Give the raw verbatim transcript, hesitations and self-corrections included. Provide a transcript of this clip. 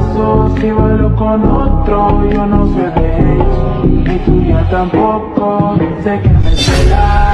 paso si bailo con otro. Yo no soy de ellos, ni tuya tampoco. Sé que me celas.